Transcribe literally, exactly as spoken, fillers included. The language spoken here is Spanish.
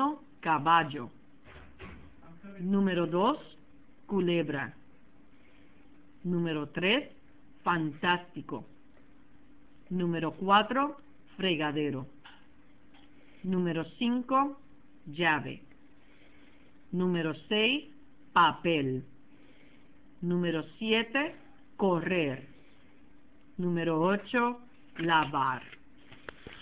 uno, caballo. Número dos, culebra. Número tres, fantástico. Número cuatro, fregadero. Número cinco, llave. Número seis, papel. Número siete, correr. Número ocho, lavar.